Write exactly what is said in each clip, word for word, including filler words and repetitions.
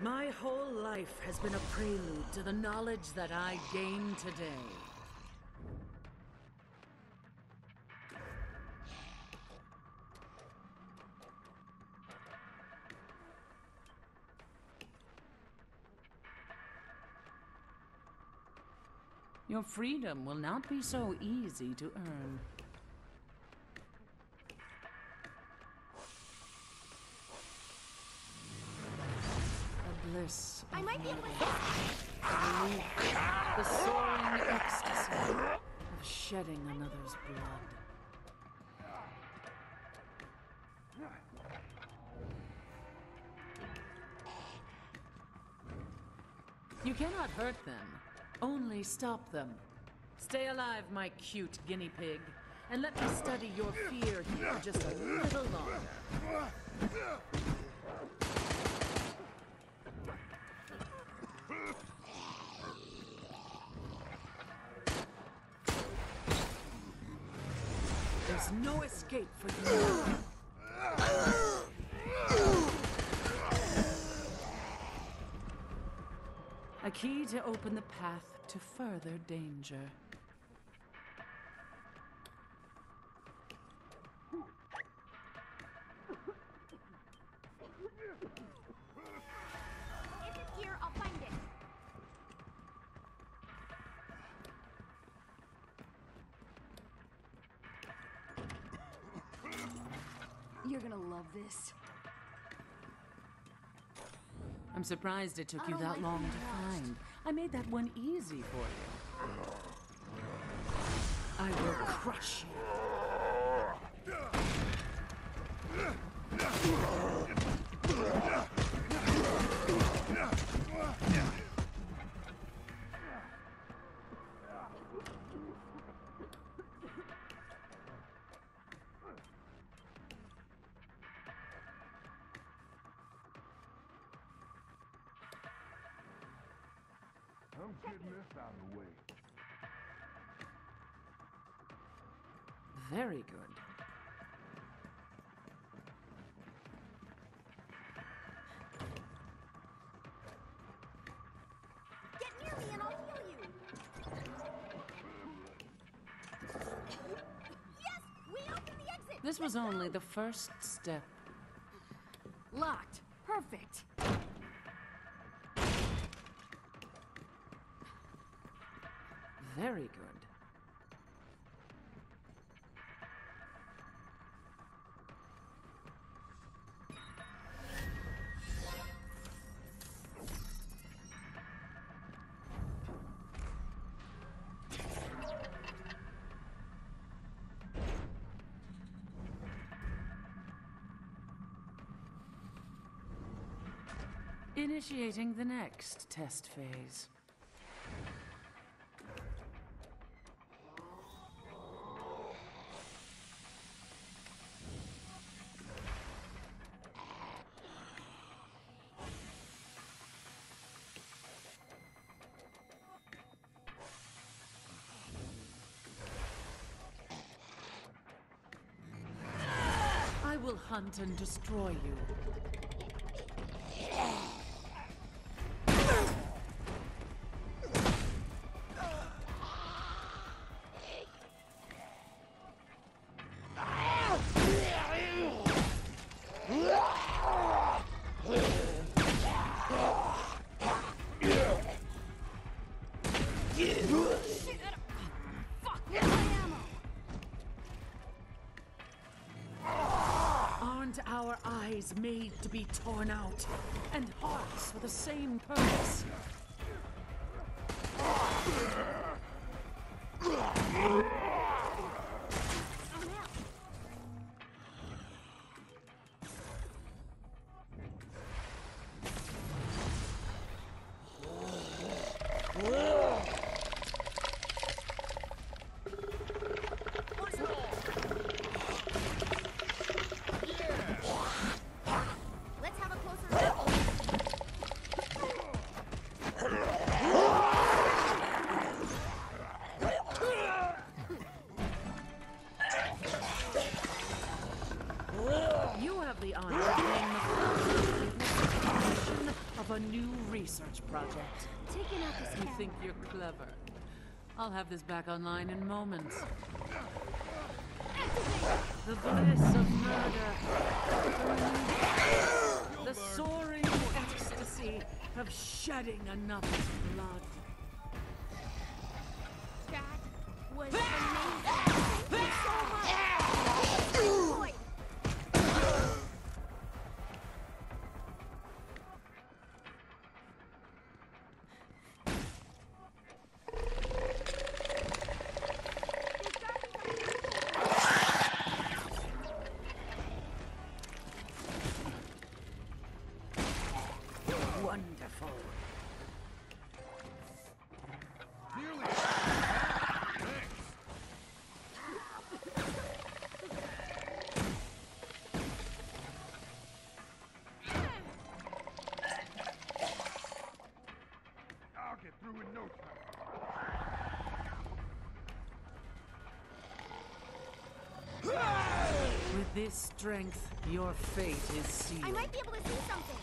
My whole life has been a prelude to the knowledge that I gained today. Your freedom will not be so easy to earn. A bliss. I might be able to. The soaring ecstasy of shedding another's blood. You cannot hurt them. Only stop them. Stay alive, my cute guinea pig, and let me study your fear here just a little longer. There's no escape for you. A key to open the path to further danger. If it's here, I'll find it. You're gonna love this. I'm surprised it took I you don't that like long being to watched. find. I made that one easy for you. I will crush you. I'm getting this out of the way. Very good. Get near me and I'll heal you. Yes, we opened the exit. This was only the first step. Locked. Perfect. Very good. Initiating the next test phase. I will hunt and destroy you. Aren't our eyes made to be torn out, and hearts for the same purpose? Let's have a closer look. You have the honor of being the first to witness Of a new research project. Taking out this You camera. think you're clever? I'll have this back online in moments. The bliss of murder. The soaring ecstasy of shedding another's blood. That was amazing. Thank you so much. Boy. Wonderful. Nearly. Thanks. I'll get through in no time. With this strength, your fate is sealed. I might be able to see something.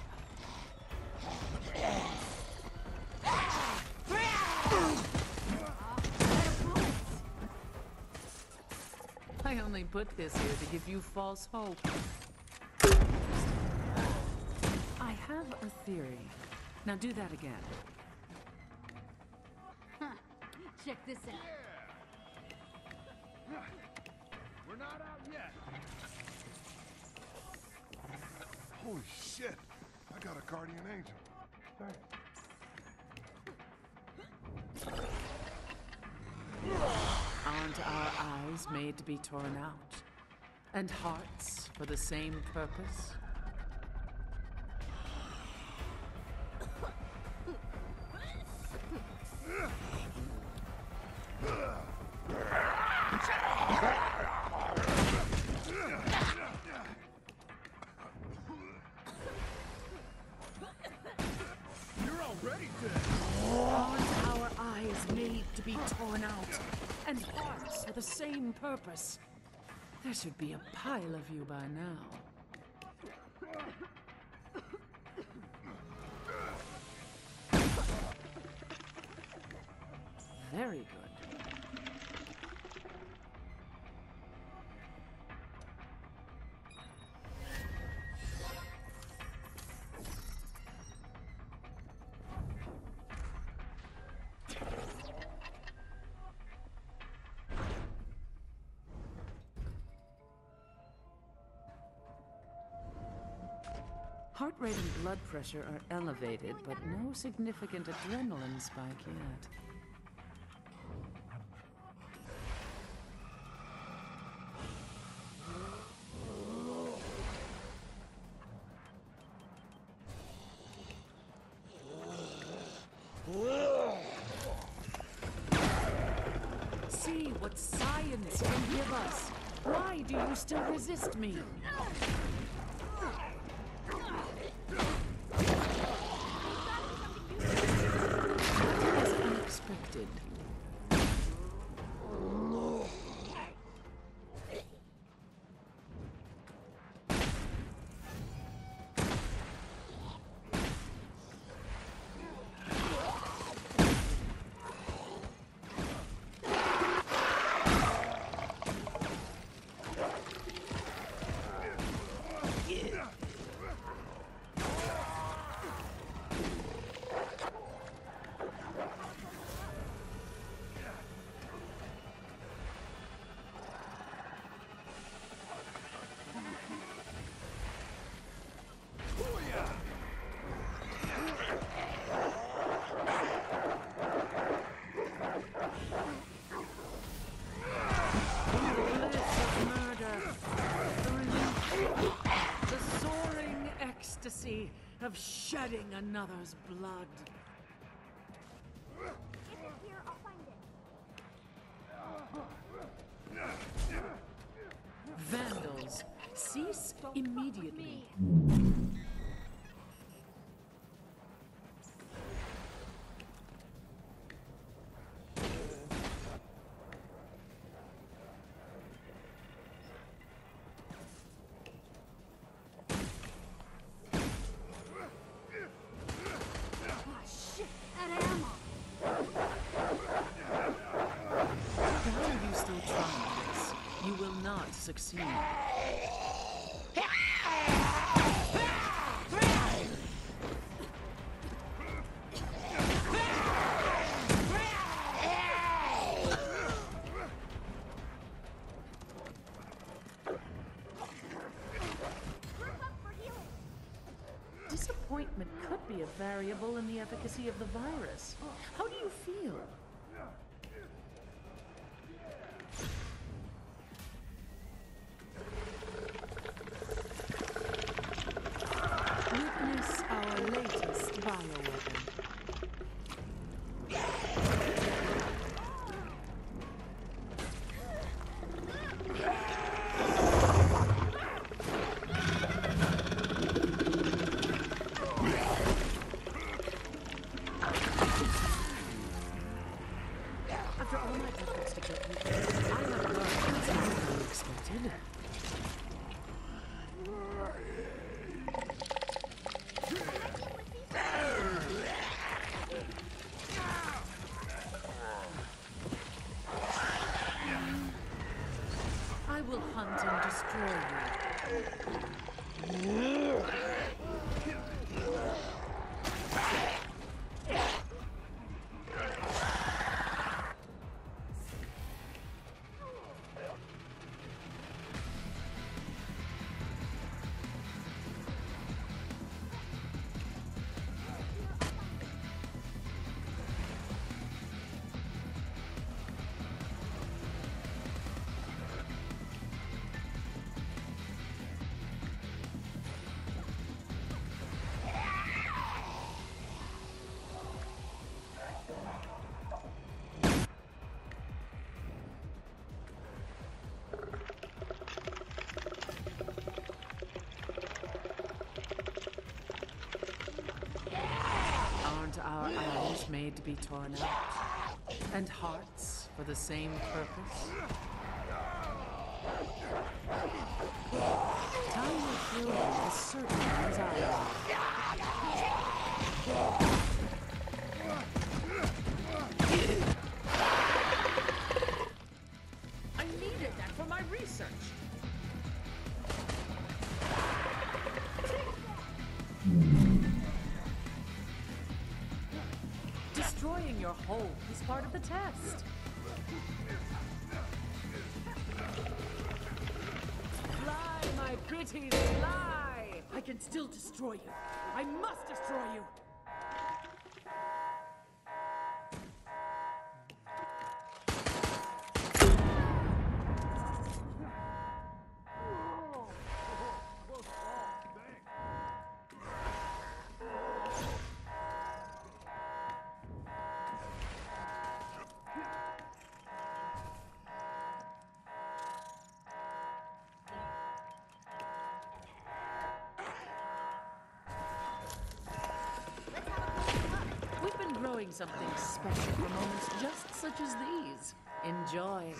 I only put this here to give you false hope. I have a theory. Now do that again. Check this out. We're not out yet. Holy shit! I got a guardian angel. Thanks. Aren't our eyes made to be torn out? And hearts for the same purpose? You're already dead. Aren't our eyes made to be torn out? And hearts for the same purpose? There should be a pile of you by now. Very good. Heart rate and blood pressure are elevated, but no significant adrenaline spike yet. See what science can give us. Why do you still resist me? That is unexpected. Of shedding another's blood. If it's here, I'll find it. Vandals, cease immediately. succeed. Disappointment could be a variable in the efficacy of the virus. How do you feel? Witness our latest bioweapon. After all my efforts to get you here, I have learned something unexpected. I will hunt and destroy you. Aren't our eyes made to be torn out? And hearts for the same purpose? Time will fill you with certain anxiety. I needed that for my research. Destroying your home is part of the test. Fly, my pretties, fly! I can still destroy you. I must destroy you. Growing something special for moments just such as these. Enjoy.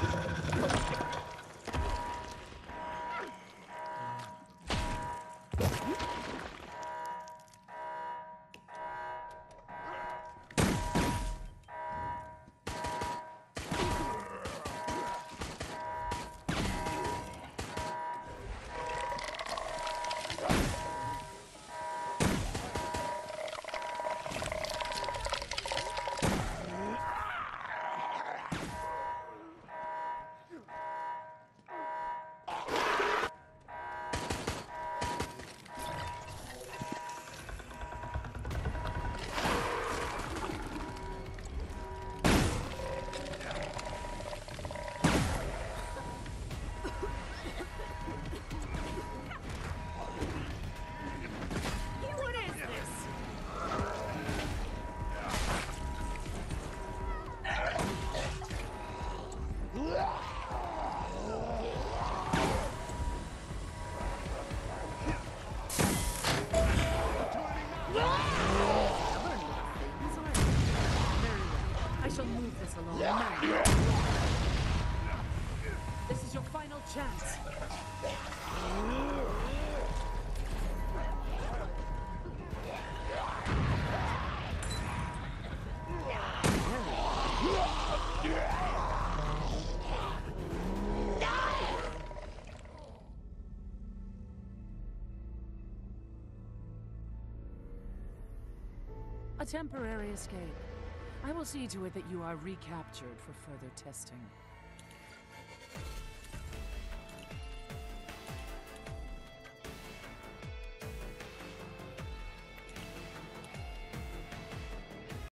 This is your final chance. A temporary escape. I will see to it that you are recaptured for further testing.